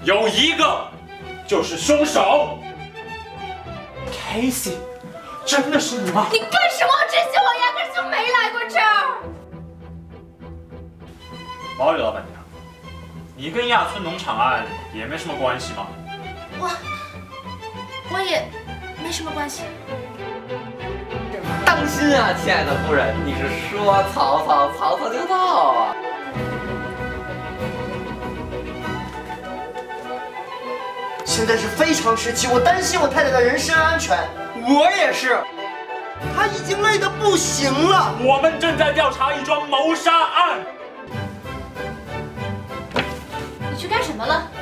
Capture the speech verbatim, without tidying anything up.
有一个就是凶手。Casey， 真的是你吗？ 你干什么？我真心我压根就没来过这儿。 毛利老板娘，你跟亚村农场案也没什么关系吗？ 我我也没什么关系。 当心啊，亲爱的夫人，你是说曹操，曹操就到啊！ 现在是非常时期，我担心我太太的人身安全。我也是，她已经累得不行了。 我们正在调查一桩谋杀案。 你去干什么了？